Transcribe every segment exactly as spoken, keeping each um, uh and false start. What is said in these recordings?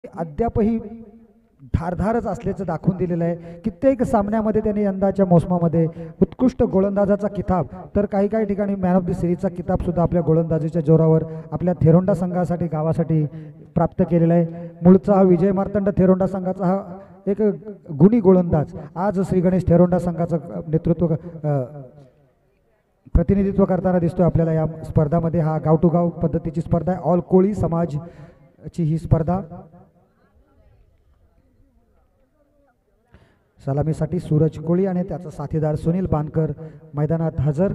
अद्यापही धारधारच असल्याचं दाखवून दिलेलं आहे। कित्येक सामन्यामध्ये त्यांनी यंदाच्या मोसमामध्ये उत्कृष्ट गोलंदाजाचा किताब तर काही काही ठिकाणी मॅन ऑफ द सिरीजचा किताब सुद्धा आपल्या गोलंदाजीच्या जोरावर आपल्या थेरोंडा संघासाठी गावासाठी प्राप्त केलेला आहे। मूळचा हा विजय मार्तंड थेरोंडा संघाचा हा एक गुणी गोलंदाज आज श्री गणेश थेरोंडा संघाचं नेतृत्व प्रतिनिधित्व करताना दिसतोय आपल्याला। या स्पर्धामध्ये हा गाव टू गाव पद्धतीची स्पर्धा आहे। ऑल कोळी समाजची ही स्पर्धा। सलामीसाठी सूरज कोळी आणि त्याचा साथीदार सुनील बानकर मैदानात हजर।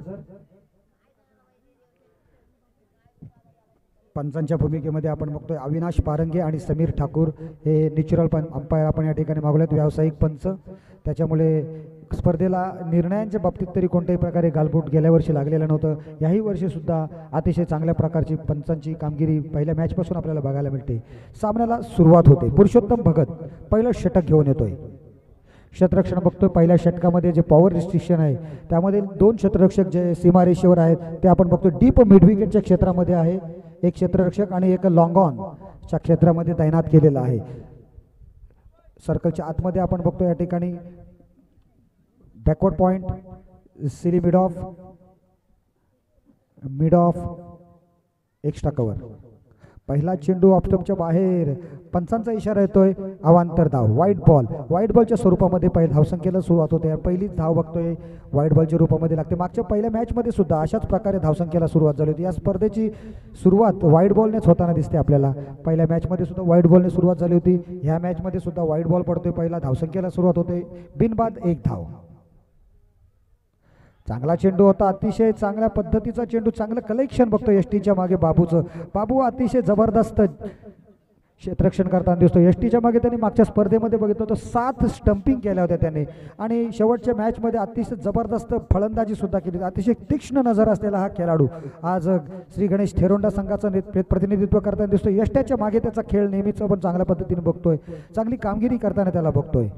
पंचांच्या भूमिकेमध्ये आपण बघतोय अविनाश पारंगे आणि समीर ठाकूर हे नॅचरल अंपायर आपण या ठिकाणी मागवलेत, व्यावसायिक पंच। त्याच्यामुळे स्पर्धेला निर्णयांच्या बाबतीत तरी कोणत्याही प्रकारे गालबोट गेल्या वर्षी लागलेलं नव्हतं। याही वर्षी सुद्धा अतिशय चांगल्या प्रकारची पंचांची कामगिरी पहिल्या मॅचपासून आपल्याला बघायला मिळते। सामन्याला सुरुवात होते। पुरुषोत्तम भगत पहिलं षटक घेऊन येतोय। क्षेत्ररक्षण बघतोय पहिल्या षटकामध्ये जे पॉवर रिस्ट्रिक्शन आहे त्यामध्ये दोन क्षेत्ररक्षक जे सीमारेषेवर आहेत ते आपण बघतोय डीप मिड विकेटच्या क्षेत्रामध्ये आहे। एक क्षेत्ररक्षक आणि एक लॉंग ऑनच्या क्षेत्रामध्ये तैनात केलेला आहे। सर्कलच्या आतमध्ये आपण बघतोय या ठिकाणी backward point silly mid off mid off extra cover. पहिला चेंडू ऑफस्टंपच्या बाहेर, पंचांचा इशारा येतोय अवांतर धाव व्हाईट बॉल। व्हाईट बॉलच्या स्वरूपामध्ये पहिल्या धावसंख्येला सुरुवात होते। पहिलीच धाव बघतोय व्हाईट बॉलच्या रूपामध्ये लागते। मागच्या पहिल्या मॅचमध्ये सुद्धा अशाच प्रकारे धावसंख्येला सुरुवात झाली होती। या स्पर्धेची सुरुवात व्हाईट बॉलनेच होताना दिसते आपल्याला। पहिल्या मॅचमध्ये सुद्धा व्हाईट बॉलने सुरुवात झाली होती। ह्या मॅचमध्ये सुद्धा व्हाईट बॉल पडतोय पहिला, धावसंख्येला सुरुवात होते, बिनबाद एक धाव। चांगला चेंडू होता, अतिशय चांगल्या पद्धतीचा चेंडू, चांगलं कलेक्शन बघतो एसटीच्या मागे बाबूचं। बाबू अतिशय जबरदस्त क्षेत्ररक्षण करताना दिसतो। एसटीच्या मागे त्यांनी मागच्या स्पर्धेमध्ये बघितलं होतं सात स्टंपिंग केल्या होत्या त्यांनी आणि शेवटच्या मॅचमध्ये अतिशय जबरदस्त फलंदाजी सुद्धा केली। अतिशय तीक्ष्ण नजर असलेला हा खेळाडू आज श्री गणेश थेरोंडा संघाचं प्रतिनिधित्व करताना दिसतो। एसट्याच्या मागे त्याचा खेळ नेहमीच आपण चांगल्या पद्धतीने बघतोय, चांगली कामगिरी करताना त्याला बघतोय।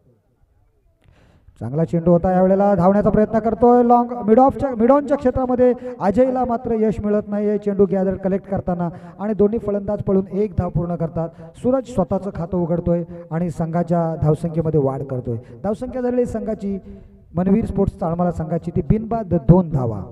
चांगला चेंडू होता, यावेळेला धावण्याचा प्रयत्न करतोय लॉंग मिड ऑफच्या मिड ऑनच्या क्षेत्रामध्ये अजयला मात्र यश मिळत नाही चेंडू गॅदर कलेक्ट करताना आणि दोन्ही फलंदाज पळून एक धाव पूर्ण करतात। सूरज स्वतःचं खातं उघडतोय आणि संघाच्या धावसंख्येमध्ये वाढ करतोय। धावसंख्या झालेली संघाची मनवीर स्पोर्ट्स चाळमाला संघाची ती बिनबाद दोन धावा।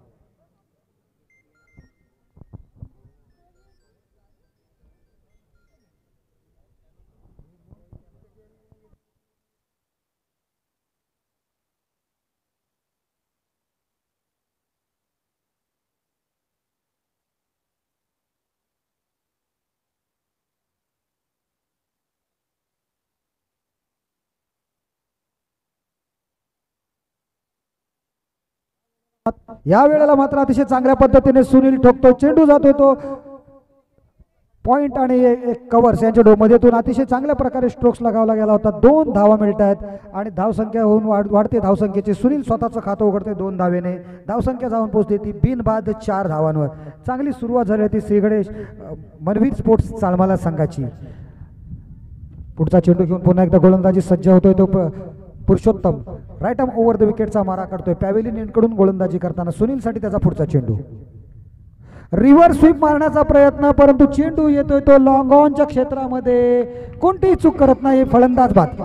या वेळेला मात्र अतिशय चांगल्या पद्धतीने सुनील ठोकतो, चेंडू जातोय तो पॉइंट आणि एक कव्हर्स यांच्या डोमध्येतून अतिशय चांगल्या प्रकारे स्ट्रोक्स लगावला गेला होता। दोन धावा मिळत आहेत आणि धावसंख्या होऊन वाढ वाढते धावसंख्येची। सुनील स्वतःचं खातं उघडते दोन धावेने, धावसंख्या जाऊन पोहोचते ती बिनबाद चार धावांवर। चांगली सुरुवात झाली होती श्री गणेश मनवीर स्पोर्ट्स चाळमाला संघाची। पुढचा चेंडू घेऊन पुन्हा एकदा गोलंदाजी सज्ज होतोय तो Purushottam right arm over the विकेटचा मारा करतोय। पॅव्हेलियन एंडकडून गोलंदाजी करताना सुनीलसाठी त्याचा पुढचा चेंडू रिव्हर्स स्वीप मारण्याचा प्रयत्न, परंतु चेंडू येतोय तो लॉंग ऑनच्या क्षेत्रामध्ये, कोणतीही चूक करत नाही फलंदाज बाद।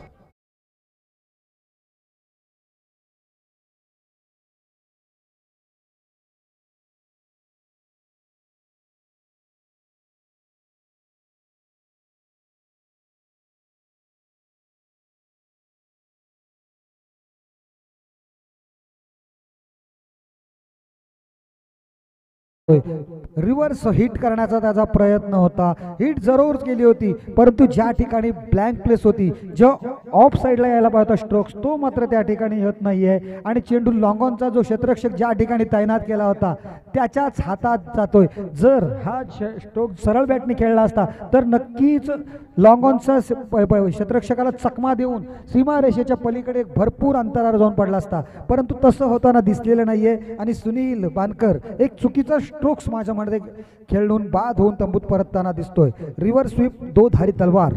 रिव्हर्स हिट करण्याचा त्याचा प्रयत्न होता, हिट जरूर केली होती, परंतु ज्या ठिकाणी ब्लँक प्लेस होती, जो ऑफ साइडला यायला पाहिजे स्ट्रोक्स तो मात्र त्या ठिकाणी होत नाहीये आणि चेंडू लॉंग ऑनचा जो क्षेत्ररक्षक ज्या ठिकाणी तैनात केला होता त्याच्याच हातात जातोय। जर हा स्ट्रोक सरळ बॅटने खेळला असता तर नक्कीच लॉंग ऑनचा क्षेत्ररक्षकाला चकमा देऊन सीमारेषेच्या पलीकडे भरपूर अंतरावर जाऊन पडला असता, परंतु तसं होताना दिसलेलं नाहीये आणि सुनील बानकर एक चुकीचा स्ट्रोक्स माझ्या मध्ये खेळून बाद होऊन तंबूत परतताना दिसतोय। रिव्हर्स स्वीप दो धारी तलवार।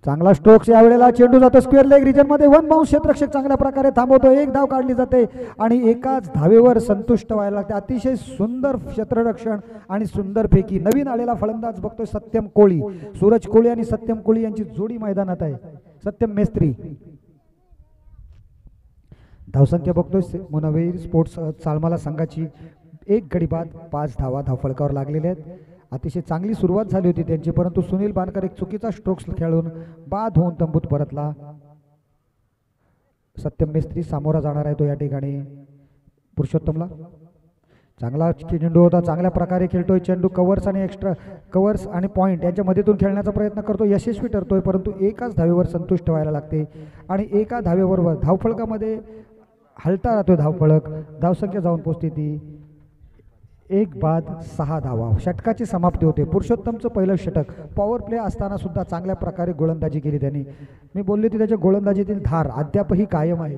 चांगला स्ट्रोक्स यावेळेला चेंडू जातो स्क्वेअर लेग रिजन मध्ये वन बाउन्स क्षेत्ररक्षक चांगल्या प्रकारे थांबवतो एक धाव काढली जाते आणि एकाच धावेवर संतुष्ट व्हायला लागते. अतिशय सुंदर क्षेत्ररक्षण आणि सुंदर फेकी. नवीन आलेला फलंदाज बघतोय सत्यम कोळी. सूरज कोळी आणि सत्यम कोळी यांची जोडी मैदानात आहे. सत्यम मेस्त्री. धावसंख्या बघतोय मुनवीर स्पोर्ट्स चालमाला संघाची एक गडी बाद पाच धावा धावफलकावर लागलेल्या आहेत. अतिशय चांगली सुरुवात झाली होती त्यांची, परंतु सुनील बानकर एक चुकीचा स्ट्रोक्स खेळून बाद होऊन तंबूत परतला. सत्यम मेस्त्री सामोरा जाणार आहे तो या ठिकाणी पुरुषोत्तमला. चांगला चेंडू होता, चांगल्या प्रकारे खेळतोय चेंडू. कव्हर्स आणि एक्स्ट्रा कव्हर्स आणि पॉईंट यांच्या मध्येतून खेळण्याचा प्रयत्न करतो, यशस्वी ठरतोय, परंतु एकाच धावेवर संतुष्ट व्हायला लागते आणि एका धावेबरोबर धावफलकामध्ये हलता राहतोय धावफलक. धावसंख्या जाऊन पोहोचते ती एक बाद सहा धावा. षटकाची समाप्ती होते. पुरुषोत्तमचं पहिलं षटक पॉवर प्ले असताना सुद्धा चांगल्या प्रकारे गोलंदाजी केली त्यांनी. मी बोलले की त्याच्या गोलंदाजीतील धार अद्यापही कायम आहे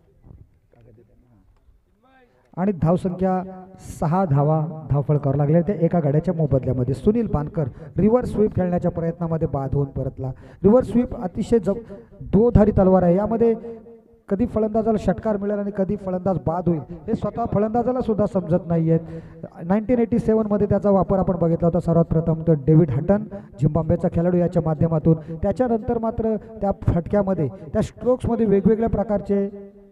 आणि धावसंख्या सहा धावा धावफलकावर लागल्या त्या एका गाड्याच्या मोबदल्यामध्ये. सुनील बानकर रिव्हर्स स्वीप खेळण्याच्या प्रयत्नामध्ये बाद होऊन परतला. रिव्हर्स स्वीप अतिशय जब दोधारी तलवार आहे. यामध्ये कधी फलंदाजाला षटकार मिळेल आणि कधी फलंदाज बाद होईल हे स्वतः फलंदाजाला सुद्धा समजत नाही आहेत. नाईन्टीन एटी सेवनमध्ये त्याचा वापर आपण बघितला होता सर्वात प्रथम तर डेव्हिड हटन झिम्बाब्वेचा खेळाडू याच्या माध्यमातून. त्याच्यानंतर मात्र त्या फटक्यामध्ये त्या स्ट्रोक्समध्ये वेगवेगळ्या प्रकारचे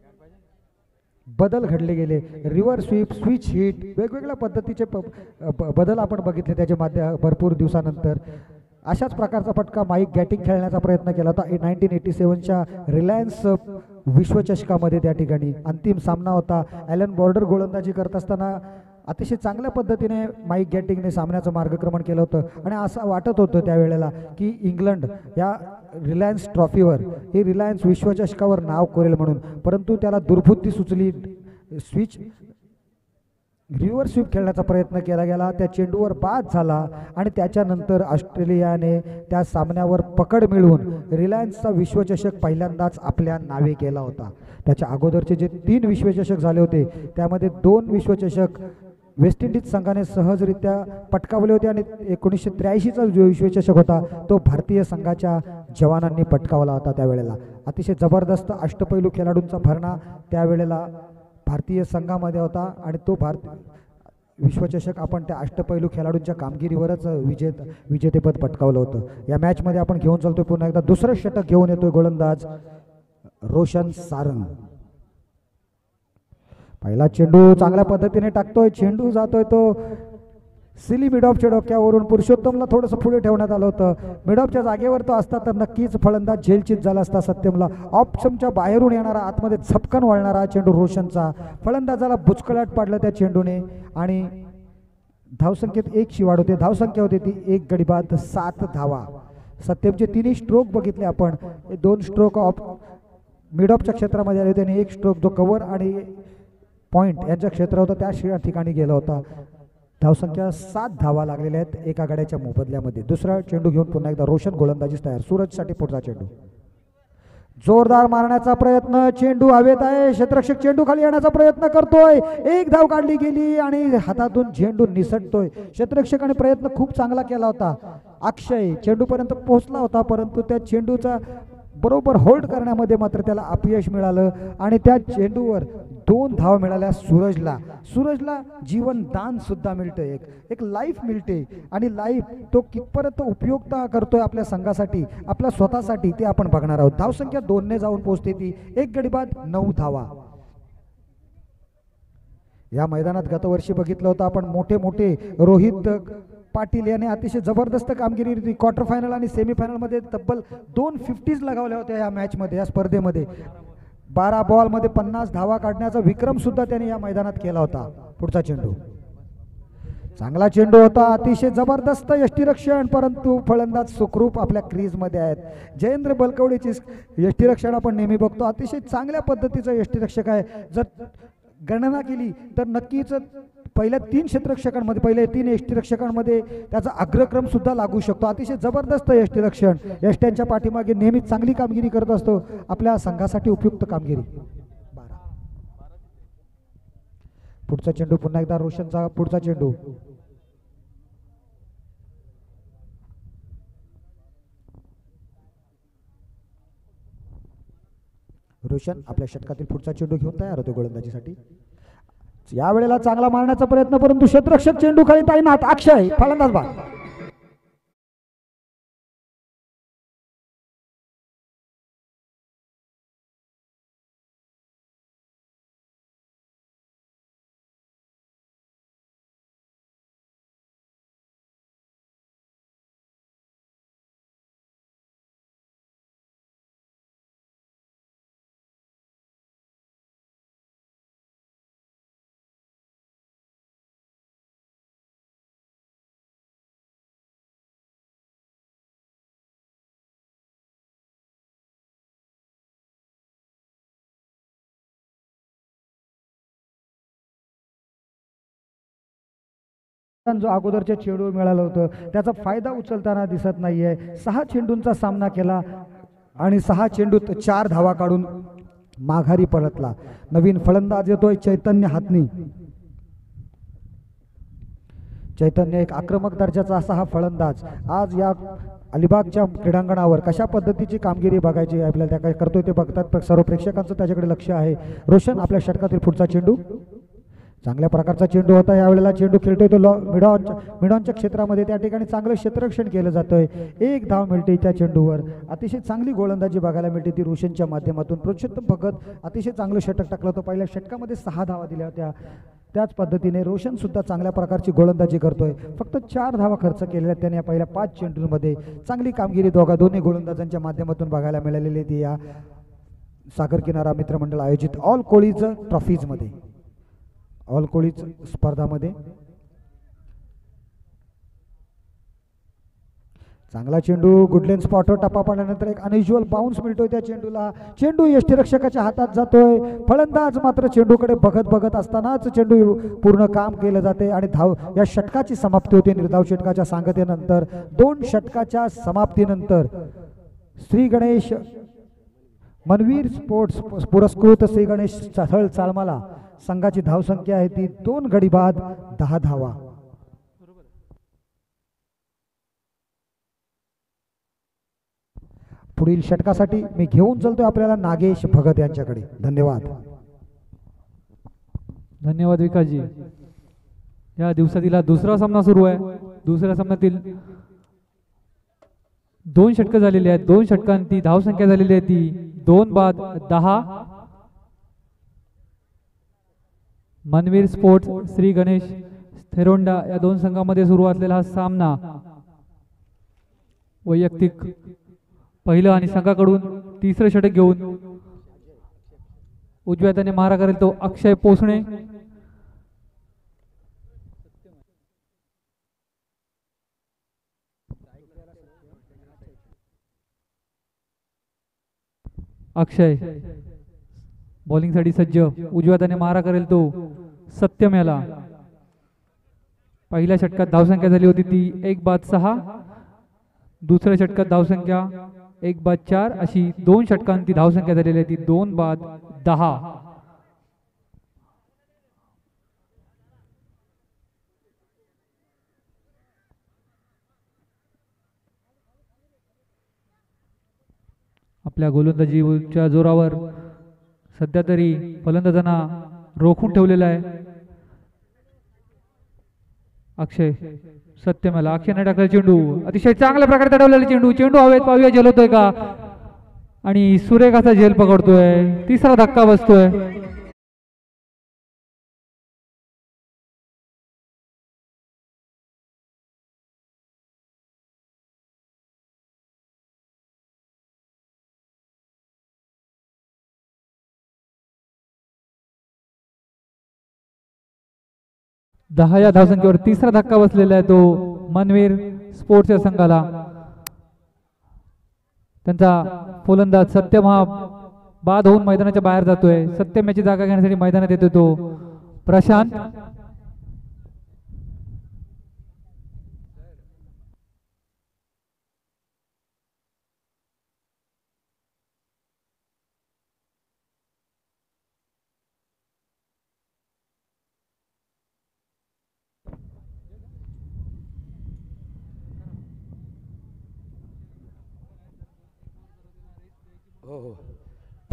बदल घडले गेले. रिव्हर्स स्वीप, स्विच हिट, वेगवेगळ्या पद्धतीचे बदल आपण बघितले त्याच्या माध्य भरपूर दिवसानंतर. अशाच प्रकारचा फटका माईक गॅटिंग खेळण्याचा प्रयत्न केला होता नाईन्टीन एटी सेवनच्या रिलायन्स विश्वचषकामध्ये. त्या ठिकाणी अंतिम सामना होता. ॲलन बॉर्डर गोलंदाजी करत असताना अतिशय चांगल्या पद्धतीने माईक गॅटिंगने सामन्याचं मार्गक्रमण केलं होतं आणि असं वाटत होतं त्यावेळेला की इंग्लंड या रिलायन्स ट्रॉफीवर ही रिलायन्स विश्वचषकावर नाव कोरेल म्हणून, परंतु त्याला दुर्बुद्धी सुचली. स्विच रिव्हर्स स्वीप खेळण्याचा प्रयत्न केला गेला, त्या चेंडूवर बाद झाला आणि त्याच्यानंतर ऑस्ट्रेलियाने त्या सामन्यावर पकड मिळवून रिलायन्सचा विश्वचषक पहिल्यांदाच आपल्या नावे केला होता. त्याच्या अगोदरचे जे तीन विश्वचषक झाले होते त्यामध्ये दोन विश्वचषक वेस्ट इंडिज संघाने सहजरित्या पटकावले होते आणि एकोणीसशे त्र्याऐंशीचा जो विश्वचषक होता तो भारतीय संघाच्या जवानांनी पटकावला होता. त्यावेळेला अतिशय जबरदस्त अष्टपैलू खेळाडूंचा भरणा त्यावेळेला भारतीय संघामध्ये होता आणि तो भारत विश्वचषक आपण त्या अष्टपैलू खेळाडूंच्या कामगिरीवरच विजेत विजेतेपद पटकावलं होतं. या मॅचमध्ये आपण घेऊन चालतोय पुन्हा एकदा दुसरं षटक घेऊन येतोय गोलंदाज रोशन सारंग. पहिला चेंडू चांगल्या पद्धतीने टाकतोय, चेंडू जातोय तो सिली मिडॉफच्या डोक्यावरून. पुरुषोत्तमला थोडंसं पुढे ठेवण्यात आलं होतं. मिडॉफच्या जागेवर तो असता तर नक्कीच फलंदाज झेलचित झाला असता. सत्यमला ऑप्शनच्या बाहेरून येणारा आतमध्ये झपकन वळणारा चेंडू रोशनचा फलंदाजाला बुचकळाट पाडलं त्या चेंडूने आणि धावसंख्येत एक शिवाड होते. धावसंख्या होती ती एक गडी बाद सात धावा. सत्यमचे तिन्ही स्ट्रोक बघितले आपण. दोन स्ट्रोक ऑफ मिडॉफच्या क्षेत्रामध्ये आले होते आणि एक स्ट्रोक जो कव्हर आणि पॉईंट यांच्या क्षेत्र होतं त्या ठिकाणी गेला होता. धावसंख्या सात धावा लागलेल्या आहेत एका गाड्याच्या मोबदल्यामध्ये. दुसरा चेंडू घेऊन पुन्हा एकदा रोशन गोलंदाजीस तयार. सूरजसाठी पुढचा चेंडू जोरदार मारण्याचा प्रयत्न, चेंडू हवेत आहे. क्षेत्ररक्षक चेंडू खाली येण्याचा प्रयत्न करतोय. एक धाव काढली गेली आणि हातातून चेंडू निसटतोय. क्षेत्ररक्षकाने प्रयत्न खूप चांगला केला होता. अक्षय चेंडूपर्यंत पोहोचला होता, परंतु त्या चेंडूचा बरोबर होल्ड करण्यामध्ये मात्र त्याला अपयश मिळालं आणि त्या चेंडूवर दोन धाव मिळाल्या सूरजला. सूरजला जीवन दान सुद्धा मिळतं, एक एक लाईफ मिळते आणि लाईफ तो कितपर्यंत उपयोगिता करतोय आपल्या संघासाठी आपल्या स्वतःसाठी ते आपण बघणार आहोत. धावसंख्या दोनने जाऊन पोहोचते ती एक गडी बाद नऊ धावा. या मैदानात गतवर्षी बघितलं होतं आपण मोठे मोठे रोहित पाटील याने अतिशय जबरदस्त कामगिरी होती. क्वार्टर फायनल आणि सेमीफायनलमध्ये तब्बल दोन फिफ्टीज लगावल्या होत्या या मॅचमध्ये या स्पर्धेमध्ये. बारा बॉलमध्ये पन्नास धावा काढण्याचा विक्रम सुद्धा त्याने या मैदानात केला होता. पुढचा चेंडू चांगला चेंडू होता, अतिशय जबरदस्त यष्टीरक्षण, परंतु फलंदाज सुखरूप आपल्या क्रीजमध्ये आहेत. जयेंद्र बलकवडीची यष्टीरक्षण आपण नेहमी बघतो, अतिशय चांगल्या पद्धतीचा यष्टीरक्षक आहे. जर गणना केली तर नक्कीच पहिल्या तीन क्षेत्ररक्षकांमध्ये पहिल्या तीन यष्टीरक्षकांमध्ये त्याचा अग्रक्रम सुद्धा लागू शकतो. अतिशय जबरदस्त यष्टीरक्षण, यष्ट्यांच्या पाठीमागे नेहमी चांगली कामगिरी करत असतो, आपल्या संघासाठी उपयुक्त कामगिरी. पुढचा चेंडू पुन्हा एकदा रोशनचा. पुढचा चेंडू रोशन आपल्या षटकातील पुढचा चेंडू घेऊन तयार होतो गोलंदाजीसाठी. यावेळेला चांगला मारण्याचा प्रयत्न परंतु क्षेत्ररक्षक चेंडू खाली तैनात. अक्षय फलंदाज बाद. जो अगोदरच्या चेंडू मिळालं होतं त्याचा फायदा उचलताना दिसत नाहीये. सहा चेंडूंचा सामना केला आणि सहा चेंडूत चार धावा काढून माघारी परतला. नवीन फलंदाज येतोय चैतन्य हातनी. चैतन्य एक आक्रमक दर्जाचा असा हा फलंदाज आज या अलिबागच्या क्रीडांगणावर कशा पद्धतीची कामगिरी बघायची आपल्याला त्या काय करतोय ते बघतात सर्व प्रेक्षकांचं त्याच्याकडे लक्ष आहे. रोशन आपल्या षटकातील पुढचा चेंडू. चांगल्या प्रकारचा चेंडू होता. यावेळेला चेंडू खेळतोय तो मिडॉनच्या मिडॉनच्या क्षेत्रामध्ये. त्या ठिकाणी चांगलं क्षेत्ररक्षण केलं जातंय. एक धाव मिळते त्या चेंडूवर. अतिशय चांगली गोलंदाजी बघायला मिळते ती रोशनच्या माध्यमातून. पुरुषोत्तम भगत अतिशय चांगलं षटक टाकलं होतं. पहिल्या षटकामध्ये सहा धावा दिल्या होत्या. त्याच पद्धतीने रोशन सुद्धा चांगल्या प्रकारची गोलंदाजी करतोय. फक्त चार धावा खर्च केलेल्या त्याने या पहिल्या पाच चेंडूंमध्ये. चांगली कामगिरी दोघा दोन्ही गोलंदाजांच्या माध्यमातून बघायला मिळालेली ती या सागर किनारा मित्र मंडळ आयोजित ऑल कोळीज ट्रॉफीजमध्ये ऑल कोळीज स्पर्धामध्ये. चांगला चेंडू गुडलेन स्पॉटवर टप्पा पाडल्यानंतर एक अनयुज्युअल बाउन्स मिळतोय त्या चेंडूला. चेंडू यष्टीरक्षकाच्या हातात जातोय. फलंदाज मात्र चेंडूकडे बघत बघत असतानाच चेंडू पूर्ण काम केलं जाते आणि धाव या षटकाची समाप्ती होते. निर्धाव षटकाच्या सांगतेनंतर दोन षटकाच्या समाप्तीनंतर श्री गणेश मनवीर स्पोर्ट्स पुरस्कृत श्री गणेश स्थळ चालमाला संघाची धावसंख्या आहे ती दोन गडी बाद दहा धावा. पुढील षटकासाठी मी घेऊन चलतोय आपल्याला नागेश भगत यांच्याकडे. धन्यवाद. धन्यवाद विकासजी. या दिवसातील हा दुसरा सामना सुरू आहे. दुसऱ्या सामन्यातील दोन षटकं झालेली आहेत. दोन षटकांची धावसंख्या झालेली आहे ती दोन बाद दहा. मनवीर स्पोर्ट्स श्री गणेश थेरोंडा या दोन संघामध्ये सुरू असलेला हा सामना वैयक्तिक पहिलं आणि संघाकडून तिसरं षटक घेऊन उजव्या हाताने मारा करेल तो अक्षय पोसणे. अक्षय बॉलिंगसाठी सज्ज. उजव्या हाताने मारा करेल तो सत्यम याला. पहिल्या षटकात धावसंख्या झाली होती ती एक बाद सहा. दुसऱ्या षटकात धावसंख्या एक बाद चार. अशी दोन षटकांची धावसंख्या झालेली आहे ती दोन बाद दहा. आपल्या गोलंदाजीच्या जोरावर सध्या तरी फलंदाजांना रोखून ठेवलेला आहे. अक्षय सत्यमाला. अक्षयने टाकलेला चेंडू अतिशय चांगल्या प्रकारे तडवलेला चेंडू. चेंडू हवेत पाहूया झेल होतोय का आणि सुरेख असा झेल पकडतोय. तिसरा धक्का बसतोय. दहा या धावसंख्येवर तिसरा धक्का बसलेला आहे तो मनवीर स्पोर्ट्स संघाला. त्यांचा फलंदाज सत्यम हा बाद होऊन मैदानाच्या बाहेर जातोय. सत्यम याची जागा घेण्यासाठी मैदानात येतो तो प्रशांत.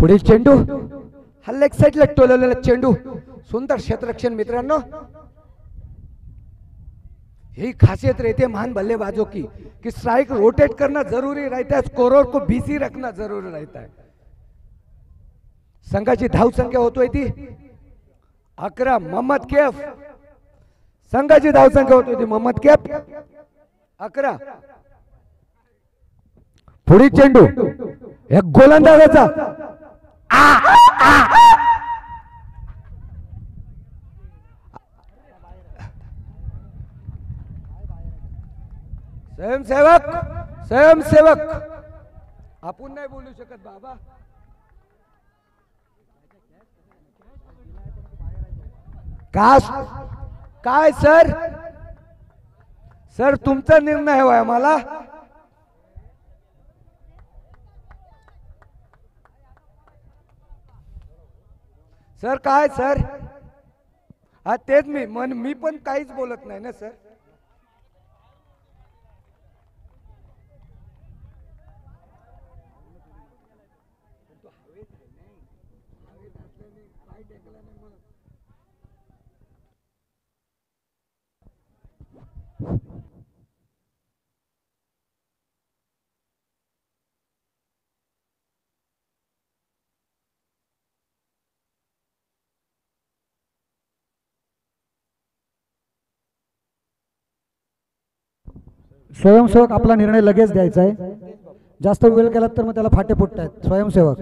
पुढील चेंडू हा लेग साइडला टोलवलेला चेंडू, सुंदर क्षेत्ररक्षण मित्रांनो। यही खासियत रहती है महान बल्लेबाजों की कि स्ट्राइक रोटेट करना जरूरी रहता है, स्कोरर को बिजी रखना जरूरी रहता है। संघाची धाव संख्या होतोय ती अकरा। मोहम्मद कैफ संघाची धाव संख्या होतोय ती मोहम्मद कैफ अकरा। पुढील चेंडू एक गोलंदाजाचा स्वयंसेवक स्वयंसेवक आपण नाही बोलू शकत बाबा। कास काय सर सर तुमचा निर्णय आहे मला। सर काय सर हा तेच मी मन मी पण काहीच बोलत नाही ना सर। स्वयंसेवक आपला निर्णय लगेच द्यायचा आहे, जास्त वेळ केला तर मग त्याला फाटे फुटतायत। स्वयंसेवक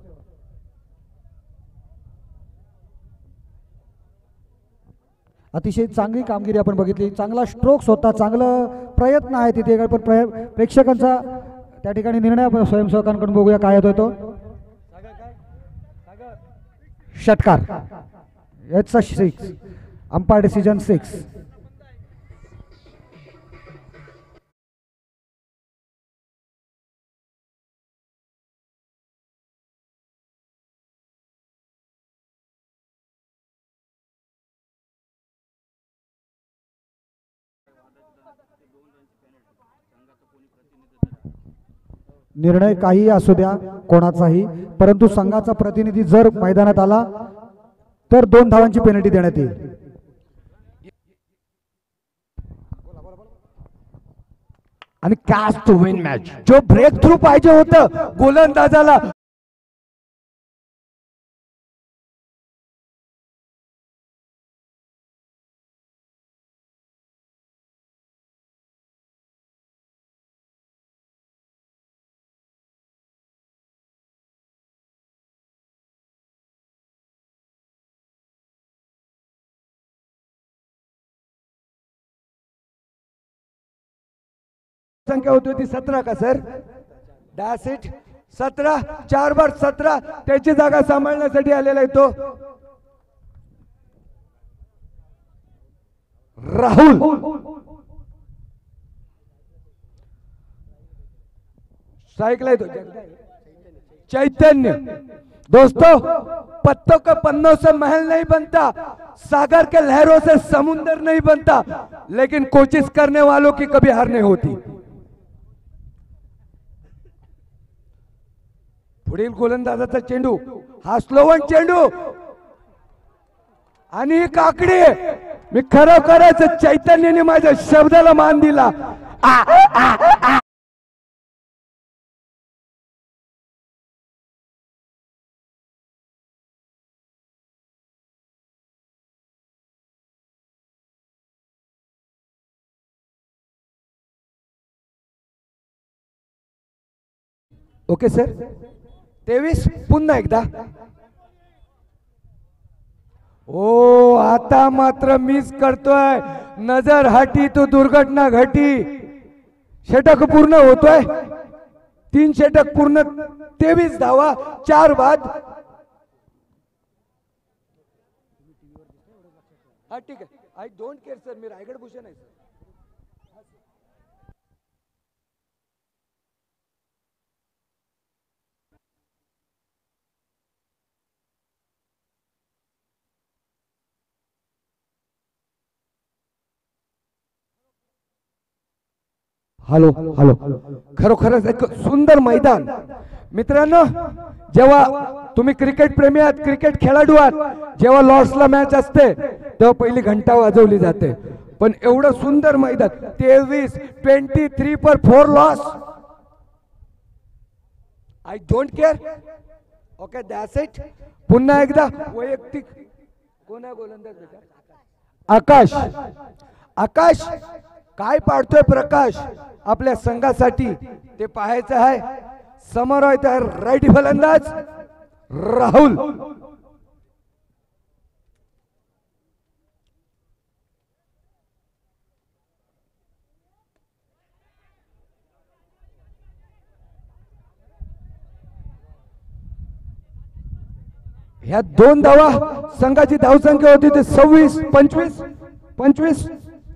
अतिशय चांगली कामगिरी आपण बघितली, चांगला स्ट्रोक्स होता, चांगलं प्रयत्न आहे तिथे, पण प्रेक्षकांचा त्या ठिकाणी निर्णय स्वयंसेवकांकडून बघूया काय होतोय तो। षटकार it's a six, umpire decision six. निर्णय काही असू द्या कोणाचाही, परंतु संघाचा प्रतिनिधी जर मैदानात आला तर दोन धावांची पेनल्टी देण्यात येईल। आणि कॅच टू विन मॅच, जो ब्रेक थ्रू पाहिजे होतं गोलंदाजाला संख्या होती होती सतरा का सर, दहा सीट सतरा, चार बार सतरा, त्याची जागा सांभाळण्यासाठी आलेला आहे तो राहुल। साइकिल तो चैतन्य। दोस्तों पत्तों के पन्नों से महल नहीं बनता, सागर के लहरों से समुंदर नहीं बनता, लेकिन कोशिश करने वालों की कभी हार नहीं होती। पुढील गोलंदाजाचा चेंडू हा स्लोवन चेंडू आणि ही काकडी। मी खरोखरच चैतन्याने माझ्या शब्दाला मान दिला। आ, आ, आ, ओके सर, तेवीस पुन्हा एकदा। ओ आता मात्र मिस करतोय, नजर हटी तो दुर्घटना घटी। षटक पूर्ण होतोय, तीन षटक पूर्ण, तेवीस धावा, चार बाद। हा ठीक आहे, आय डोंट केअर सर, मी रायगड भूषण आहे सर। हॅलो हॅलो, खरोखरच एक सुंदर मैदान। मित्रांनो, जेव्हा तुम्ही क्रिकेट प्रेमी आहात, क्रिकेट खेळाडू आहात, जेव्हा लॉर्ड्सला मॅच असते तेव्हा पहिली घंटा वाजवली जाते. पण एवढं सुंदर मैदान, तेवीस twenty three per four loss. I don't care. Okay, that's it. पुन्हा एकदा वैयक्तिक कोण आहे गोलंदाज? आकाश. आकाश काय पाडतोय प्रकाश आपल्या संघासाठी ते पाहायचं आहे. समोर आहे तर राईट फलंदाज राहुल. ह्या दोन धावा संघाची धावसंख्या होती ते सव्वीस पंचवीस पंचवीस.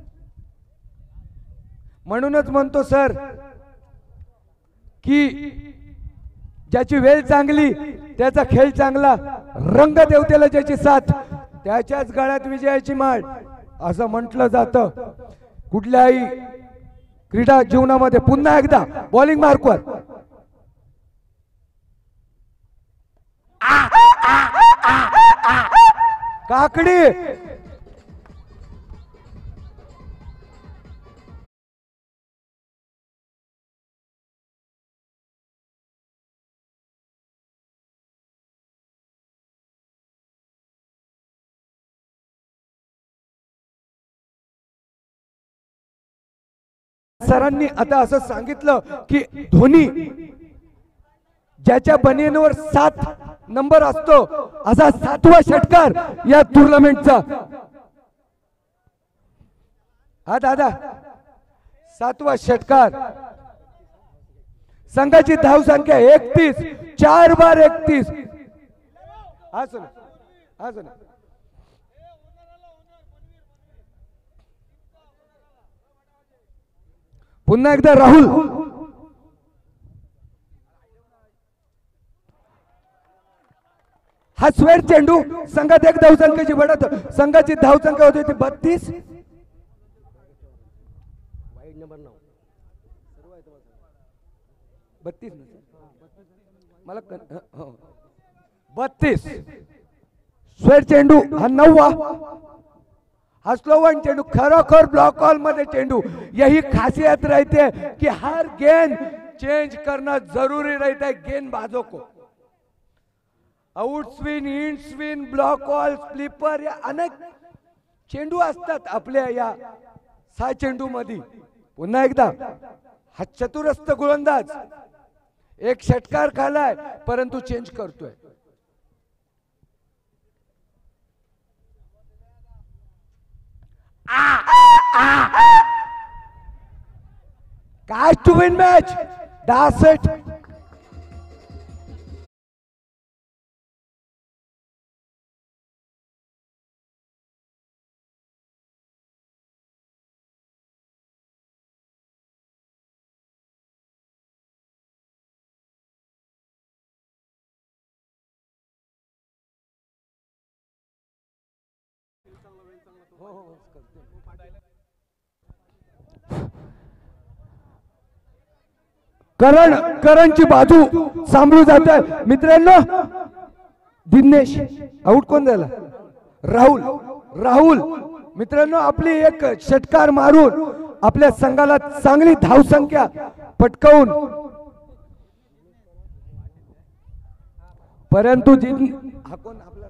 म्हणूनच म्हणतो सर की ज्याची वेळ चांगली त्याचा खेळ चांगला, रंगदेवतेला ज्याची साथ त्याच्याच गळ्यात विजयाची माळ असं म्हटलं जातं कुठल्याही क्रीडा जीवनामध्ये. पुन्हा एकदा बॉलिंग मार्कवर. काकडी सरांनी आता असं सांगितलं की धोनी ज्याच्या बनियेवर सात नंबर असतो असा सातवा षटकार या टुर्नामेंटचा. हा दादा, सातवा षटकार. संघाची धाव संख्या एकतीस, चार बार एकतीस. हा सर, हा सर. पुन्हा एकदा राहुल. हा स्वेर चेंडू. संघात एक धावसंख्येची बढत. संघाची धावसंख्या होती ती बत्तीस. बत्तीस मला बत्तीस. स्वेर चेंडू हा नववा. हा स्लो वन चेंडू, खरोखर ब्लॉक कॉल मध्ये चेंडू. यही खासियत रहती है कि हर गेंद चेंज करना जरूरी रहता है गेंदबाजों को. Out swing, in swing, block hole, sleeper या अनेक चेंडू असतात आपल्या या सहा चेंडू मध्ये. पुन्हा एकदा हा चतुरस्थ गोलंदाज एक षटकार खालाय परंतु चेंज करतोय. Catch to win match. That's it. करण करणची बाजू सांभाळू जात आहे मित्रांनो. दिनेश आउट कोण झाला? राहुल. राहुल मित्रांनो आपली एक षटकार मारून आपल्या संघाला चांगली धावसंख्या पटकावून, परंतु हा कोण आपला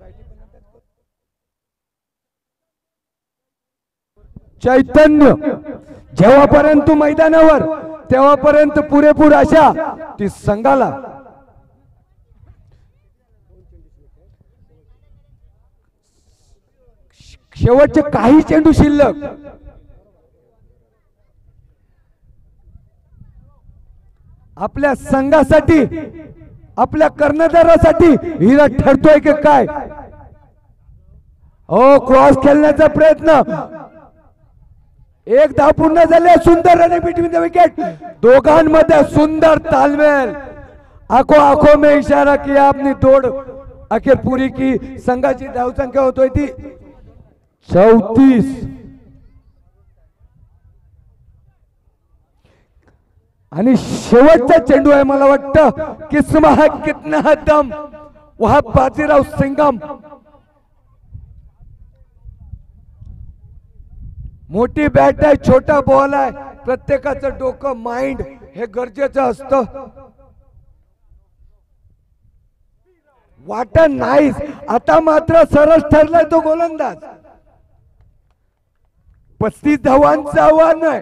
चैतन्य जेव्हापर्यंत मैदानावर तेव्हापर्यंत पुरेपूर अशा ती संघाला शेवटचे काही चेंडू शिल्लक. आपल्या संघासाठी आपल्या कर्णधारासाठी हिरा ठरतोय की काय? हो, क्रॉस खेळण्याचा प्रयत्न. एक धाव पूर्ण झाले. सुंदर रनिंग बिटवीन द विकेट. दोघांमध्ये सुंदर तालमेल. आंखों आंखों में इशारा किया आपने. दौड़ आखिर पूरी की. संघाची धावसंख्या होतोय ती चौतीस. आणि शेवटचा चेंडू आहे. मला वाटतं किस्मा है कितना है दम वहा बाजीराव सिंगम. मोठी बॅट आहे, छोटा बॉल आहे, प्रत्येकाचं डोकं माइंड हे गरजेचं असतं. वाट नाईस. आता मात्र सरस ठरलाय तो गोलंदाज. पस्तीस धावांचं आव्हान आहे.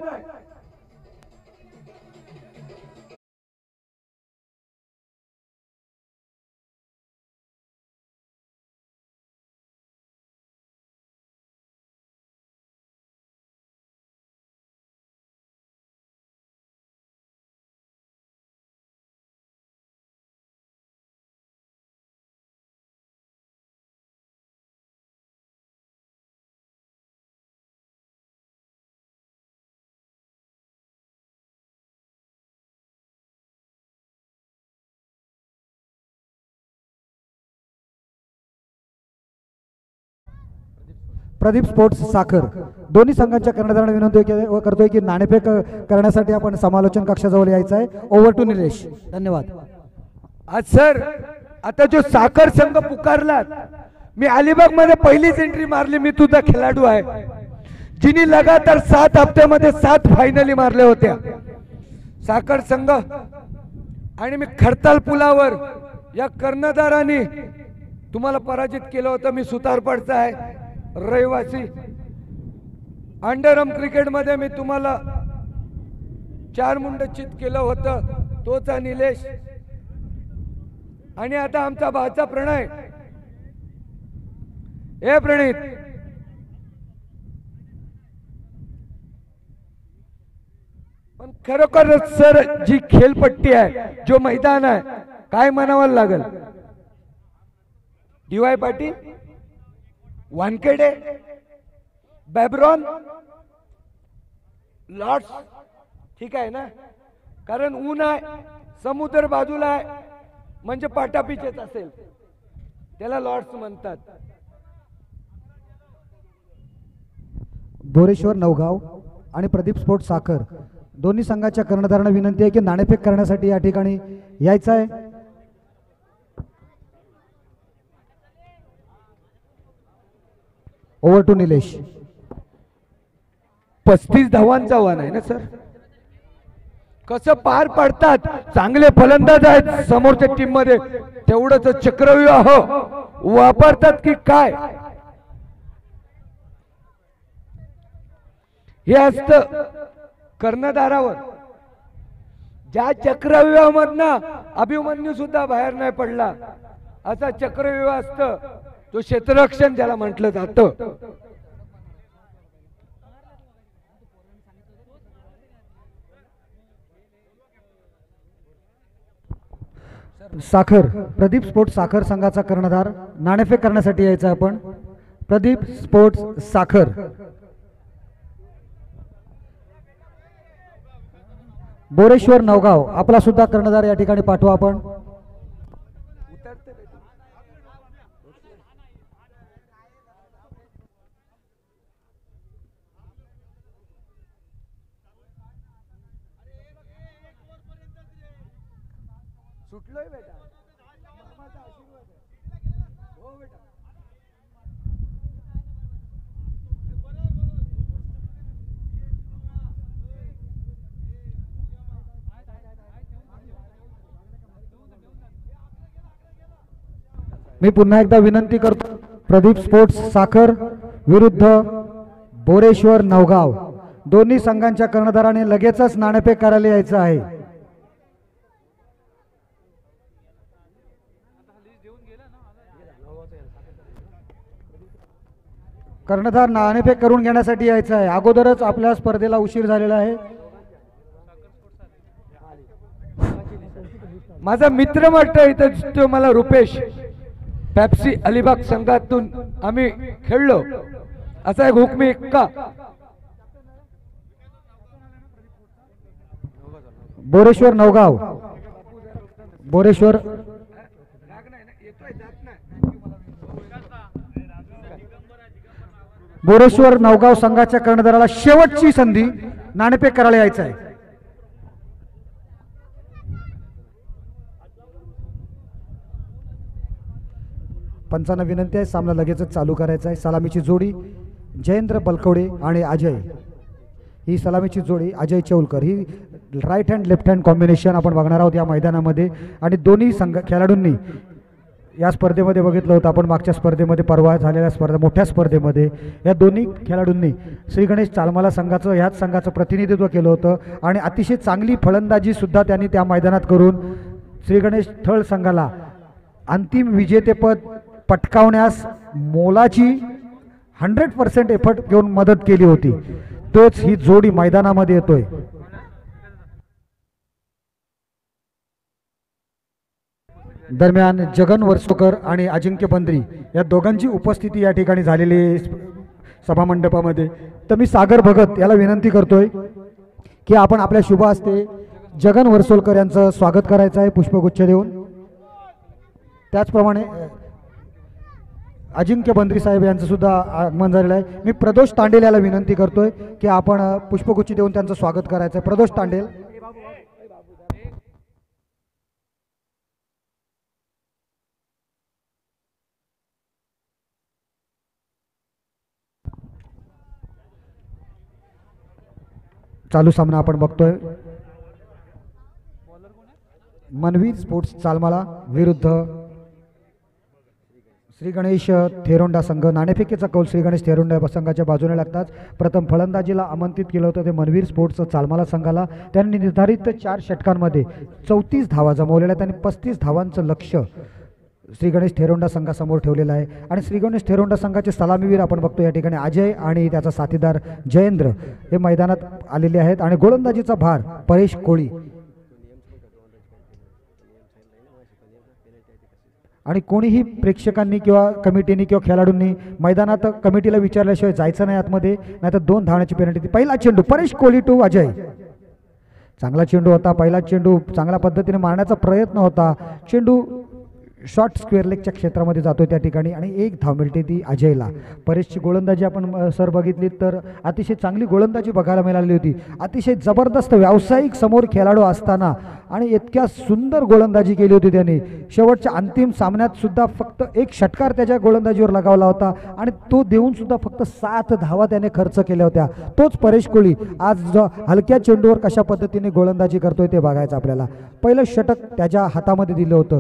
प्रदीप स्पोर्ट्स साखर दोन्ही संघांच्या कर्णधारांना विनंती के- करतोय की नाणेफेक करण्यासाठी आपण समालोचन कक्षाजवळ यायचं आहे. Over to Nilesh. धन्यवाद. आज सर आता जो साखर संघ पुकारला, मी अलिबाग मध्ये पहिलीच एंट्री मारली. मी तुझा खेळाडू आहे जिनी लगातार सात हप्त्यामध्ये सात फायनली मारल्या होत्या. साखर संघ आणि मी खडताल पुलावर या कर्णधारांनी तुम्हाला पराजित केलं होतं. मी सुतारपडचा आहे, रहिवासी. अंडरआर्म क्रिकेट मध्ये मी तुम्हाला चार मुंड चित केलं होतं, तोच निलेश. आणि आता आमचा भाचा प्रणय. हे प्रणित, पण खरोखर सर जी खेळपट्टी आहे, जो मैदान आहे, काय म्हणावं लागेल. D Y Patil, Wankhede, Brabourne, Lord's, ठीक आहे ना. कारण ऊन आहे, समुद्र बाजूला आहे, म्हणजे पाटापिचेच असेल, त्याला लॉर्ड्स म्हणतात. बोरेश्वर नवगाव आणि प्रदीप स्पोर्ट्स साखर दोन्ही संघाच्या कर्णधारांना विनंती आहे की नाणेफेक करण्यासाठी या ठिकाणी यायचं आहे. Over to Nilesh. पस्तीस धावांचा आव्हान आहे ना सर. कसं पार पडतात, चांगले फलंदाज आहेत समोरच्या टीम मध्ये, तेवढंच चक्रव्यूह वापरतात की काय हे असतं कर्णधारावर. ज्या चक्रव्यूहामधनं अभिमन्यू सुद्धा बाहेर नाही पडला, असा चक्रव्यूह असतं, तो क्षेत्ररक्षण ज्याला म्हटलं जातं. साखर प्रदीप स्पोर्ट्स साखर संघाचा कर्णधार नाणेफेक करण्यासाठी यायचं आपण. प्रदीप स्पोर्ट्स साखर. बोरेश्वर नवगाव आपला सुद्धा कर्णधार या ठिकाणी पाठवा आपण. सुटलोय बेटा, मामाचा आशीर्वाद आहे. हो बेटा. मी पुन्हा एकदा विनंती करतो, प्रदीप स्पोर्ट्स साखर विरुद्ध बोरेश्वर नवगाव दोन्ही संघांच्या कर्णधाराने लगेचच नाणेफेक करायला यायचं आहे. कर्णधार नाणेफेक करून घेण्यासाठी यायचं आहे. अगोदरच आपल्या स्पर्धेला उशीर झालेला आहे. माझा मित्र वाटतं इथं दिसतो मला, रुपेश. पेप्सी अलिबाग संघातून आम्ही खेळलो, असा एक हुकमी का. बोरेश्वर नवगाव. बोरेश्वर बोरेश्वर नवगाव संघाच्या कर्णधाराला शेवटची संधी नाणेफेक करायला यायचं आहे. पंचांना विनंती आहे सामना लगेचच चालू करायचा आहे। सलामीची जोडी जयेंद्र बलकवडे आणि अजय, ही सलामीची जोडी अजय चौलकर, ही right hand left hand combination आपण बघणार आहोत या मैदानामध्ये। आणि दोन्ही संघ खेळाडूंनी या स्पर्धेमध्ये बघितलं होतं आपण मागच्या स्पर्धेमध्ये परवा झालेल्या स्पर्धा मोठ्या स्पर्धेमध्ये या दोन्ही खेळाडूंनी श्री गणेश चालमाला संघाचं ह्याच संघाचं प्रतिनिधित्व केलं होतं आणि अतिशय चांगली फलंदाजी सुद्धा त्यांनी त्या मैदानात करून श्री गणेश थळ संघाला अंतिम विजेतेपद पटकावण्यास मोलाची हंड्रेड पर्सेंट एफर्ट घेऊन मदत केली होती। तोच ही जोडी मैदानामध्ये येतोय। दरम्यान जगन वर्सोकर आणि अजिंक्य बंद्री या दोघांची उपस्थिती या ठिकाणी झालेली सभामंडपामध्ये। तर मी सागर भगत याला विनंती करतोय की आपण आपल्या शुभ हस्ते जगन वर्सोलकर यांचं स्वागत करायचं आहे पुष्पगुच्छ देऊन। त्याचप्रमाणे अजिंक्य बंद्री साहेब यांचं सुद्धा आगमन झालेलं आहे। मी प्रदोष तांडेल याला विनंती करतोय की आपण पुष्पगुच्छ देऊन त्यांचं स्वागत करायचं आहे। प्रदोष तांडेल। चालू सामना आपण बघतोय मनवीर स्पोर्ट्स चालमाला विरुद्ध श्री गणेश थेरोंडा संघ। नाणेफेकीचा कौल श्री गणेश थेरोंडा संघाच्या बाजूने लागतात। प्रथम फलंदाजीला आमंत्रित केलं होतं ते मनवीर स्पोर्ट्स चालमाला संघाला। त्यांनी निर्धारित चार षटकांमध्ये चौतीस धावा जमवलेल्या, त्यांनी पस्तीस धावांचं लक्ष श्री गणेश थेरोंडा संघासमोर ठेवलेला आहे। आणि श्री गणेश थेरोंडा संघाचे सलामीवीर आपण बघतो या ठिकाणी अजय आणि त्याचा साथीदार जयेंद्र हे मैदानात आलेले आहेत। आणि गोलंदाजीचा भार परेश कोळी आणि कोणीही प्रेक्षकांनी किंवा कमिटीने किंवा खेळाडूंनी मैदानात कमिटीला विचारल्याशिवाय जायचं नाही आतमध्ये, नाहीतर दोन धावण्याची पेनल्टी। पहिला चेंडू परेश कोळी टू अजय, चांगला चेंडू होता, पहिला चेंडू चांगल्या पद्धतीने मारण्याचा प्रयत्न होता, चेंडू शॉर्ट स्क्वेअर लेगच्या क्षेत्रामध्ये जातोय त्या ठिकाणी आणि एक धाव मिळते ती अजयला। परेशची गोलंदाजी आपण सर बघितली तर अतिशय चांगली गोलंदाजी बघायला मिळाली होती। अतिशय जबरदस्त व्यावसायिक समोर खेळाडू असताना आणि इतक्या सुंदर गोलंदाजी केली होती त्यांनी। शेवटच्या अंतिम सामन्यात सुद्धा फक्त एक षटकार त्याच्या गोलंदाजीवर लगावला होता आणि तो देऊन सुद्धा फक्त सात धावा त्याने खर्च केल्या होत्या। तोच परेश कोळी आज जो हलक्या चेंडूवर कशा पद्धतीने गोलंदाजी करतोय ते बघायचं आपल्याला। पहिलं षटक त्याच्या हातामध्ये दिलं होतं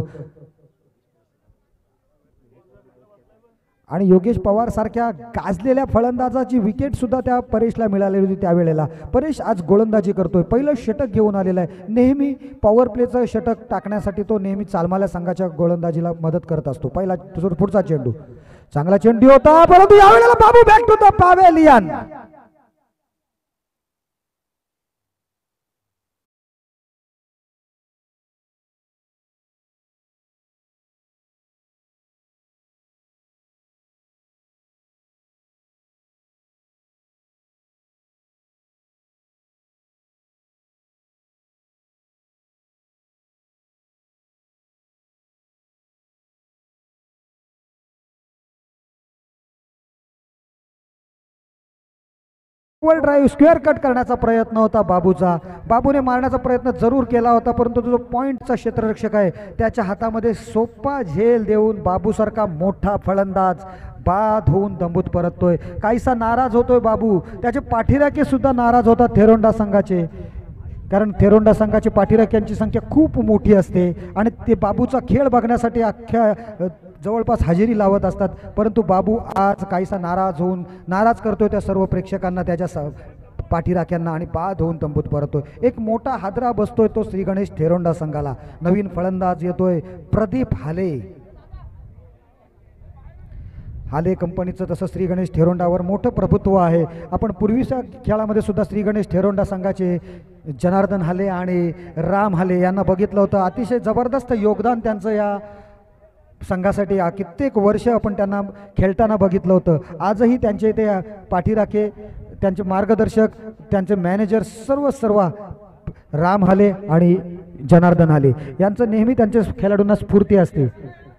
आणि योगेश पवार सारख्या गाजलेल्या फलंदाजाची विकेट सुद्धा त्या परेशला मिळालेली होती त्यावेळेला। परेश आज गोलंदाजी करतोय, पहिलं षटक घेऊन आलेला आहे। नेहमी पॉवर प्लेचं षटक टाकण्यासाठी तो नेहमी चालमाला संघाच्या गोलंदाजीला मदत करत असतो। पहिला पुढचा चेंडू चांगला चेंडू होता, परंतु यावेळेला Babu back to the pavilion. वर ड्राईव्ह स्क्वेअर कट करण्याचा प्रयत्न होता बाबूचा। बाबूने मारण्याचा प्रयत्न जरूर केला होता, परंतु जो पॉइंटचा क्षेत्ररक्षक आहे त्याच्या हातामध्ये सोपा झेल देऊन बाबूसारखा मोठा फलंदाज बाद होऊन दंबूत परततोय। काहीसा नाराज होतोय बाबू, त्याचे पाठीराखे सुद्धा नाराज होतात थेरोंडा संघाचे, कारण थेरोंडा संघाची पाठीराख्यांची संख्या खूप मोठी असते आणि ते बाबूचा खेळ बघण्यासाठी अख्ख्या जवळपास हजेरी लावत असतात। परंतु बाबू आज काहीसा नाराज होऊन नाराज करतोय त्या सर्व प्रेक्षकांना, त्याच्या पाठीराख्यांना आणि बाद होऊन तंबूत परतोय। एक मोठा हादरा बसतोय तो श्री गणेश थेरोंडा संघाला। नवीन फलंदाज येतोय प्रदीप हाले। हाले कंपनीचं तसं श्री गणेश थेरोंडावर मोठं प्रभुत्व आहे। आपण पूर्वीच्या खेळामध्ये सुद्धा श्री गणेश थेरोंडा संघाचे जनार्दन हाले आणि राम हाले यांना बघितलं होतं। अतिशय जबरदस्त योगदान त्यांचं या संघासाठी कित्येक वर्ष आपण त्यांना खेळताना बघितलं होतं। आजही त्यांचे ते पाठीराखे, त्यांचे मार्गदर्शक, त्यांचे मॅनेजर सर्व सर्व राम हाले आणि जनार्दन हाले यांचं नेहमी त्यांच्या खेळाडूंना स्फूर्ती असते।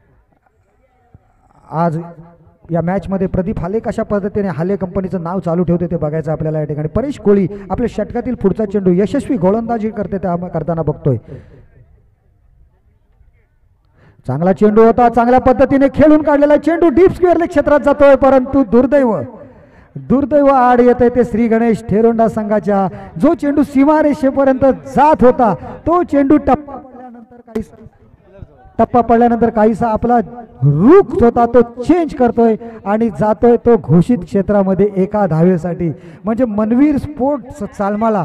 आज या मॅचमध्ये प्रदीप हाले कशा पद्धतीने हाले कंपनीचं नाव चालू ठेवते ते बघायचं आपल्याला। या ठिकाणी परेश कोळी आपल्या षटकातील पुढचा चेंडू यशस्वी गोलंदाजी करते त्या करताना बघतोय। चांगला चेंडू होता, चांगल्या पद्धतीने खेळून काढलेला चेंडू डीप स्क्वेअर क्षेत्रात जातोय, परंतु दुर्दैव दुर्दैव आड येत आहे ते श्री गणेश थेरोंडा संघाच्या. जो चेंडू सीमारेषेपर्यंत जात होता तो चेंडू टप्पा पडल्यानंतर काही टप्पा पडल्यानंतर काहीसा आपला रुख होता तो चेंज करतोय आणि जातोय तो घोषित क्षेत्रामध्ये एका धावेसाठी. म्हणजे मनवीर स्पोर्ट्स चालमाला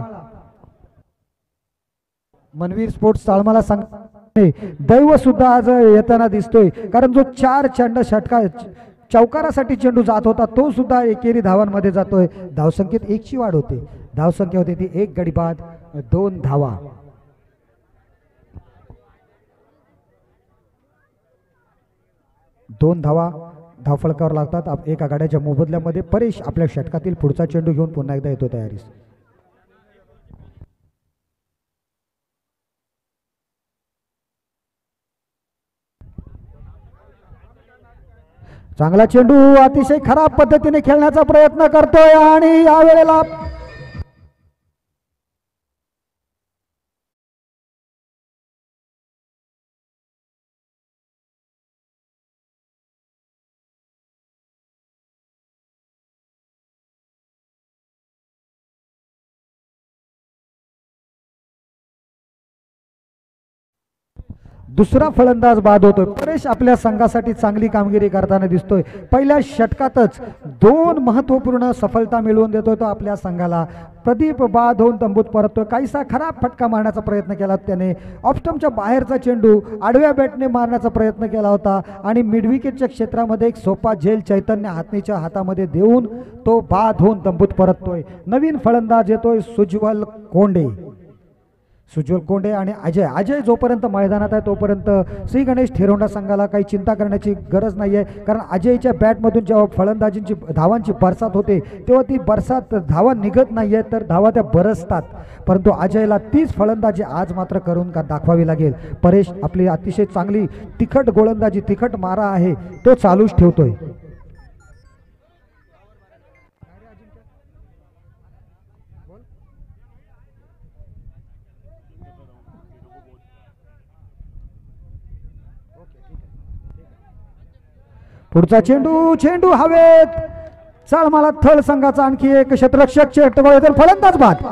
मनवीर स्पोर्ट्स चालमाला संघ दैव सुद्धा आज येताना दिसतोय, कारण जो चार चंड षटका चौकारासाठी चेंडू जात होता तो सुद्धा एकेरी धावांमध्ये जातोय. धावसंख्येत एकची वाढ होते. धावसंख्या होती ती एक गडी बाद दोन धावा. दोन धावा धावफलकावर लागतात एका गाड्याच्या मोबदल्यामध्ये. परेश आपल्या षटकातील पुढचा चेंडू घेऊन पुन्हा एकदा येतो तयारीस. चांगला चेंडू अतिशय खराब पद्धतीने खेळण्याचा प्रयत्न करतोय आणि यावेळेला दुसरा फलंदाज बाद होतोय. परेश आपल्या संघासाठी चांगली कामगिरी करताना दिसतोय. पहिल्या षटकातच दोन महत्वपूर्ण सफलता मिळवून देतोय तो आपल्या संघाला. प्रदीप बाद होऊन तंबूत परततोय. काहीसा खराब फटका मारण्याचा प्रयत्न केला त्याने. ऑफस्टंपच्या बाहेरचा चेंडू आडव्या बॅटने मारण्याचा प्रयत्न केला होता आणि मिडविकेटच्या क्षेत्रामध्ये एक सोपा झेल चैतन्य हातनीच्या हातामध्ये देऊन तो बाद होऊन तंबूत परततोय. नवीन फलंदाज येतोय सुज्वल कोंडे. सुज्वल कोंडे आणि अजय अजय जोपर्यंत मैदानात आहे तोपर्यंत श्री गणेश थेरोंडा संघाला काही चिंता करण्याची गरज नाही आहे, कारण अजयच्या बॅटमधून जेव्हा फलंदाजींची धावांची बरसात होते तेव्हा ती बरसात धावा निघत नाही आहे तर धावा त्या बरसतात. परंतु अजयला तीच फलंदाजी आज मात्र करून का दाखवावी लागेल. परेश आपली अतिशय चांगली तिखट गोलंदाजी तिखट मारा आहे तो चालूच ठेवतोय. पुढचा चेंडू चेंडू हवेत. चालमाला थळ संघाचा आणखी एक क्षेत्ररक्षक षटकातील फलंदाज बाद.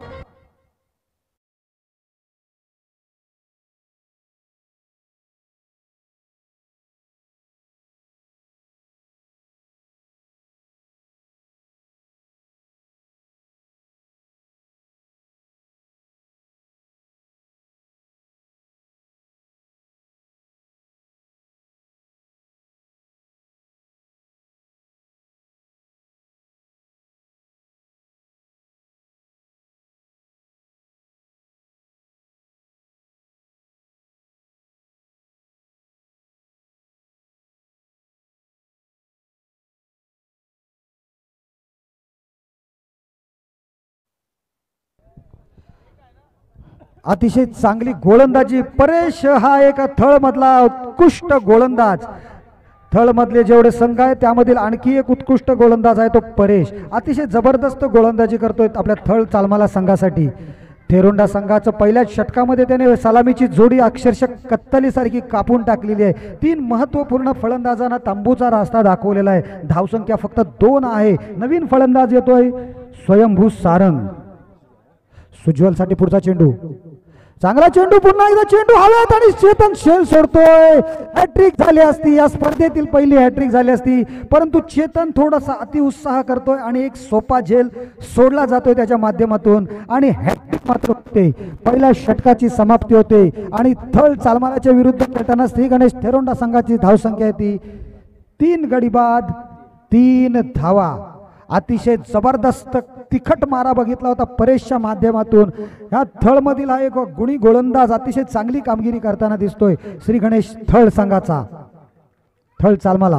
अतिशय चांगली गोलंदाजी. परेश हा एक थळ मधला उत्कृष्ट गोलंदाज. थळ मधले जेवढे संघ आहेत त्यामधील आणखी एक उत्कृष्ट गोलंदाज आहे तो परेश. अतिशय जबरदस्त गोलंदाजी करतोय आपल्या थळ चालमाला संघासाठी. थेरोंडा संघाचं पहिल्याच षटकामध्ये त्याने सलामीची जोडी अक्षरशः कत्तलीसारखी कापून टाकलेली आहे. तीन महत्वपूर्ण फलंदाजांना तंबूचा रास्ता दाखवलेला आहे. धावसंख्या फक्त दोन आहे. नवीन फलंदाज येतोय स्वयंभू सारंग. सुज्वलसाठी पुढचा चेंडू. चांगला चेंडू पुन्हा एकदा चेंडू हव्यात आणि चेतन शेल सोडतोय. हॅट्रिक झाली असती या स्पर्धेतील पहिली हॅट्रिक झाली असती, परंतु चेतन थोडासा अतिउत्साह करतोय आणि एक सोपा झेल सोडला जातोय त्याच्या माध्यमातून आणि हॅट्रिक मात्र होते. पहिल्या षटकाची समाप्ती होते आणि थळ चालमालाच्या विरुद्ध खेळताना श्री गणेश थेरोंडा संघाची धावसंख्या ती तीन गडी बाद तीन धावा. अतिशय जबरदस्त तिखट मारा बघितला होता परेशच्या माध्यमातून. ह्या थळमधील हा एक गुणी गोलंदाज अतिशय चांगली कामगिरी करताना दिसतोय श्री गणेश थळ संघाचा. थळ चालमाला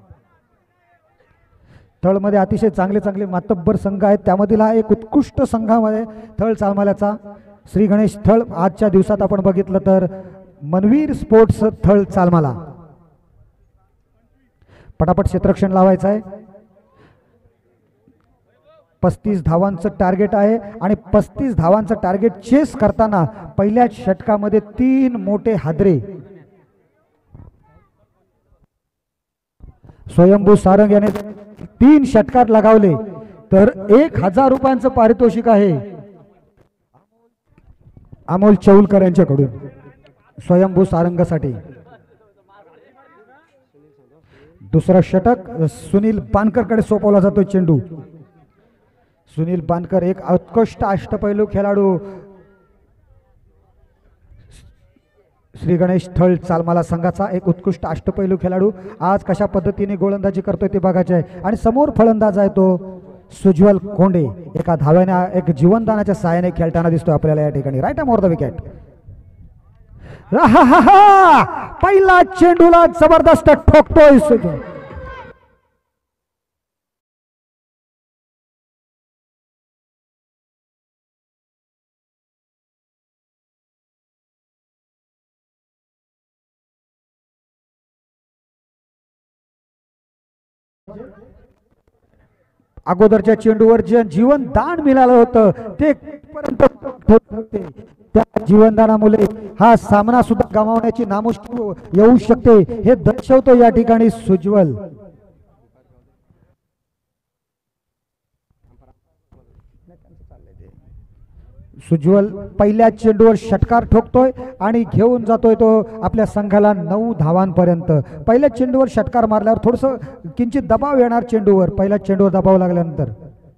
थळमध्ये अतिशय चांगले चांगले मातब्बर संघ आहेत, त्यामधील हा एक उत्कृष्ट संघामध्ये थळ चालमाल्याचा श्री गणेश थळ. आजच्या दिवसात आपण बघितलं तर मनवीर स्पोर्ट्स थळ चालमाला. पटापट क्षेत्ररक्षण लावायचं आहे. पस्तीस धावांचं टार्गेट आहे आणि पस्तीस धावांचं टार्गेट चेस करताना पहिल्याच षटकामध्ये तीन मोठे हादरे. स्वयंभू सारंग याने तीन षटकार लगावले तर एक हजार रुपयांचं पारितोषिक आहे अमोल चौलकर यांच्याकडून स्वयंभू सारंगसाठी. दुसरा षटक सुनील बानकरकडे सोपवला जातो चेंडू. सुनील बानकर एक उत्कृष्ट अष्टपैलू खेळाडू. श्री गणेश थळ चालमाला संघाचा एक उत्कृष्ट अष्टपैलू खेळाडू आज कशा पद्धतीने गोलंदाजी करतोय ते बघायचे आहे. आणि समोर फलंदाज आहे तो सुज्वल कोंडे एका धाव्याने एक जीवनदानाच्या सहाय्याने खेळताना दिसतोय आपल्याला या ठिकाणी. Right arm over the wicket. पहिला चेंडूला जबरदस्त ठोकतोय सुज्वल. अगोदरच्या चेंडूवर जे जीवन दान मिळालं होतं ते पर्यंत त्या जीवनदानामुळे हा सामना सुद्धा गमावण्याची नामुष्की येऊ शकते हे दर्शवतो या ठिकाणी सुज्वल. सुज्वल पहिल्या चेंडूवर षटकार ठोकतोय आणि घेऊन जातोय तो आपल्या संघाला नऊ धावांपर्यंत. पहिल्या चेंडूवर षटकार मारल्यावर थोडस किंचित दबाव येणार चेंडूवर. पहिल्या चेंडूवर दबाव लागल्यानंतर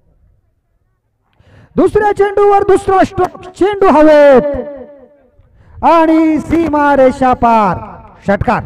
दुसऱ्या चेंडूवर दुसरा स्ट्रोक. चेंडू हवेत आणि सीमा रेषा पार. षटकार.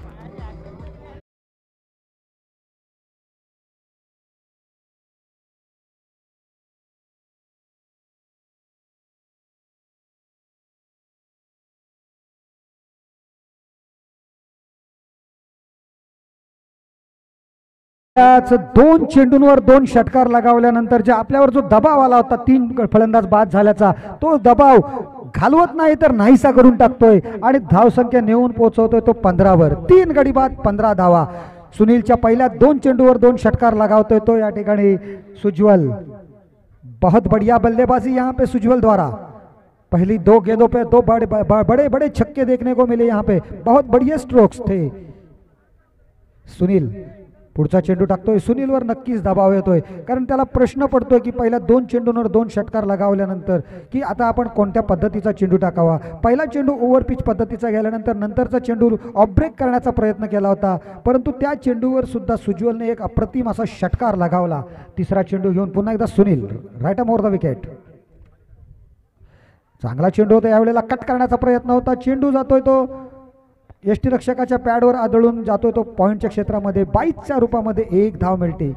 दोन चेंडूंवर दोन षटकार लगावल्यानंतर जे आपल्यावर जो दबाव आला होता तीन फलंदाज बाद झाल्याचा तो दबाव घालवत नाही तर नाहीसा करून टाकतोय आणि धावसंख्या नेऊन पोहोचवतोय तो पंधरावर. तीन गडी बाद पंधरा धावा. सुनीलच्या पहिल्या दोन चेंडूवर दोन षटकार लगावतोय तो या ठिकाणी सुज्वल. बहुत बढ़िया बल्लेबाजी यहाँ पे सुज्वल द्वारा. पहली दो गेंदों पे दो बड़े बड़े बड़े छक्के देखने को मिले. यहाँ पे बहुत बढ़िया स्ट्रोक्स थे. सुनील पुढचा चेंडू टाकतोय. सुनीलवर नक्कीच दबाव येतोय कारण त्याला प्रश्न पडतोय की पहिल्या दोन चेंडूंवर दोन षटकार लगावल्यानंतर की आता आपण कोणत्या पद्धतीचा चेंडू टाकावा. पहिला चेंडू ओव्हर पिच पद्धतीचा गेल्यानंतर नंतरचा चेंडू ऑफ ब्रेक करण्याचा प्रयत्न केला होता परंतु त्या चेंडूवर सुद्धा सुज्वलने एक अप्रतिम असा षटकार लगावला. तिसरा चेंडू घेऊन पुन्हा एकदा Sunil. Right arm over the wicket. चांगला चेंडू होता यावेळेला. कट करण्याचा प्रयत्न होता. चेंडू जातोय तो यष्टीरक्षकाच्या पॅडवर आदळून जातोय तो पॉइंटच्या क्षेत्रामध्ये. बाईसच्या रूपामध्ये एक धाव मिळते.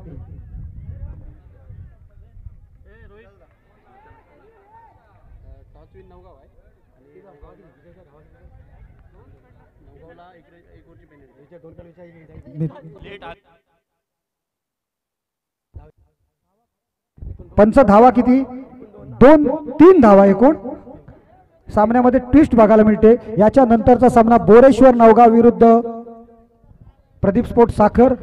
पंच धावा किती? दोन तीन धावा एकूण. सामन्यामध्ये ट्विस्ट बघायला मिळते. याच्या नंतरचा सामना बोरेश्वर नवगाव विरुद्ध प्रदीप स्पोर्ट साखर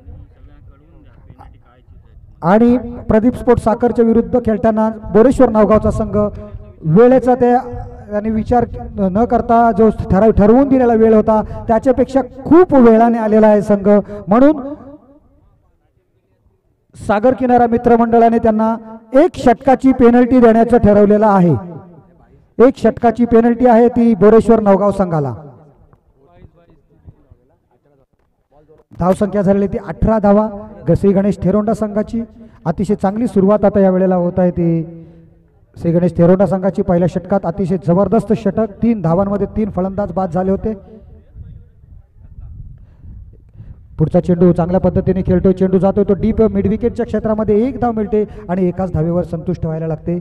आणि प्रदीप स्पोर्ट साखरच्या विरुद्ध खेळताना बोरेश्वर नवगावचा संघ वेळेचा त्या आणि विचार न करता जो ठराव ठरवून दिलेला वेळ होता त्याच्यापेक्षा खूप वेळाने आलेला आहे संघ म्हणून सागर किनारा मित्र मंडळाने त्यांना एक षटकाची पेनल्टी देण्याचं ठरवलेलं आहे. एक षटकाची पेनल्टी आहे ती बोरेश्वर नवगाव संघाला. धावसंख्या झालेली ती अठरा धावा. श्री गणेश थेरोंडा संघाची अतिशय चांगली सुरुवात आता या वेळेला होत आहे ती श्री गणेश थेरोंडा संघाची. पहिल्या षटकात अतिशय जबरदस्त षटक. तीन धावांमध्ये तीन फलंदाज बाद झाले होते. पुढचा चेंडू चांगल्या पद्धतीने खेळतोय. चेंडू जातोय तो डीप मिड विकेटच्या क्षेत्रामध्ये. एक धाव मिळते आणि एकाच धावेवर संतुष्ट व्हायला लागते.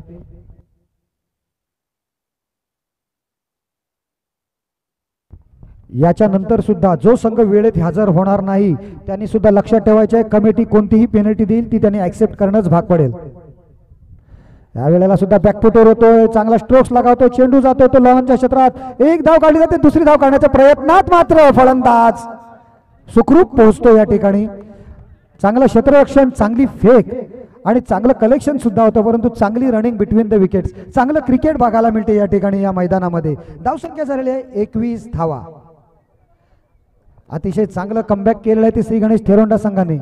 याच्या नंतर सुद्धा जो संघ वेळेत हजर होणार नाही त्यांनी सुद्धा लक्षात ठेवायचे आहे कमिटी कोणतीही पेनल्टी देईल ती त्यांनी ऍक्सेप्ट करणंच भाग पडेल. या वेळेला सुद्धा बॅकफुटवर होतोय. चांगला स्ट्रोक्स लगावतोय. चेंडू जातोय तो लॉनच्या क्षेत्रात. एक धाव काढली जाते. दुसरी धाव काढण्याच्या प्रयत्नात मात्र फलंदाज सुखरूप पोहोचतो या ठिकाणी. चांगलं क्षेत्ररक्षण, चांगली फेक आणि चांगलं कलेक्शन सुद्धा होतं परंतु चांगली रनिंग बिटवीन द विकेट्स. चांगलं क्रिकेट बघायला मिळते या ठिकाणी या मैदानामध्ये. धावसंख्या झालेली आहे एकवीस धावा. अतिशय चांगलं कमबॅक केलेलं आहे ते श्री गणेश थेरोंडा संघाने.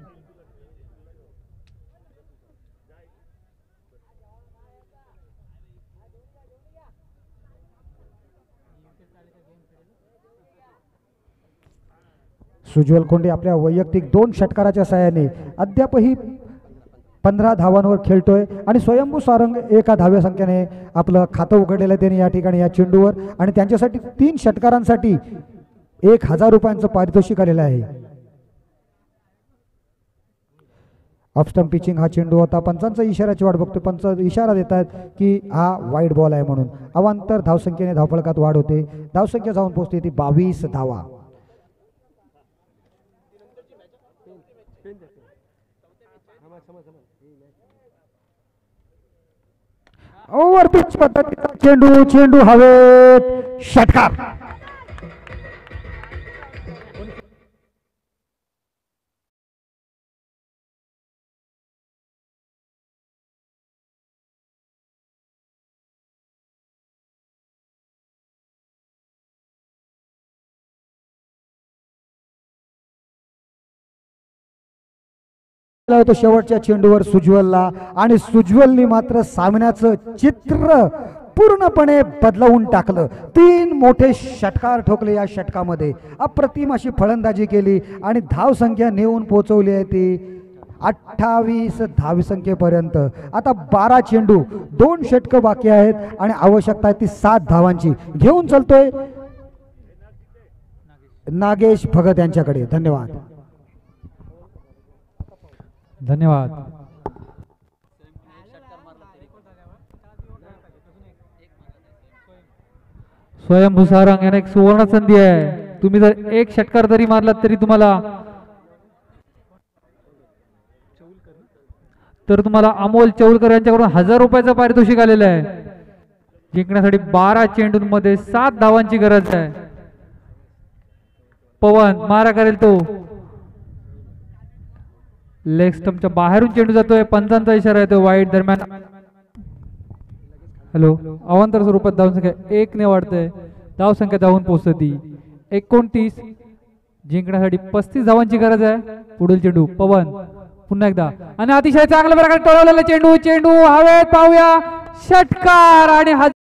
सुज्वल कोंडे आपल्या वैयक्तिक दोन षटकाराच्या साहाय्याने अद्यापही पंधरा धावांवर खेळतोय आणि स्वयंभू सारंग एका धाव्या संख्येने आपलं खातं उघडलेलं आहे त्यांनी या ठिकाणी या चेंडूवर आणि त्यांच्यासाठी तीन षटकारांसाठी एक हजार रुपयांचं पारितोषिक आलेलं आहे. ऑफस्टंप पिचिंग हा चेंडू होता. पंचांचा इशाऱ्याची वाट बघतोय. पंच इशारा देत आहेत की हा वाईट बॉल आहे म्हणून. अवांतर धावसंख्येने धावफलकात वाढ होते. धावसंख्या जाऊन पोहोचते ती बावीस धावा. ओव्हर पिच पद्धतीचा चेंडू चेंडू हवेत षटकार. होतो शेवटच्या चेंडूवर सुज्वलला आणि सुज्वलनी मात्र सामन्याचं चित्र पूर्णपणे बदलवून टाकलं. तीन मोठे षटकार ठोकले या षटकामध्ये. अप्रतिम अशी फलंदाजी केली आणि धाव संख्या नेऊन पोहोचवली आहे ती अठ्ठावीस धावसंख्येपर्यंत. आता बारा चेंडू दोन षटक बाकी आहेत आणि आवश्यकता आहे ती सात धावांची. घेऊन चलतोय नागेश भगत यांच्याकडे. धन्यवाद. धन्यवाद. स्वयंभू सारंग यांना एक सुवर्ण संधी आहे. तुम्ही जर एक षटकार जरी मारलात तरी तुम्हाला तर तुम्हाला अमोल चौलकर यांच्याकडून हजार रुपयाचं पारितोषिक आलेलं आहे. जिंकण्यासाठी बारा चेंडूंमध्ये सात धावांची गरज आहे. पवन मारा करेल तो. लेग स्टंपच्या बाहेरून चेंडू जातोय. पंचांचा इशारा येतो वाईट. दरम्यान हॅलो अवांतर स्वरूपात धावसंख्या एक ने वाढते. धावसंख्या धावून पोहोचते ती एकोणतीस. जिंकण्यासाठी पस्तीस धावांची गरज आहे. पुढील चेंडू पवन पुन्हा एकदा आणि अतिशय चांगल्या प्रकारे टळवलेला चेंडू. चेंडू हवेत पाहूया षटकार आणि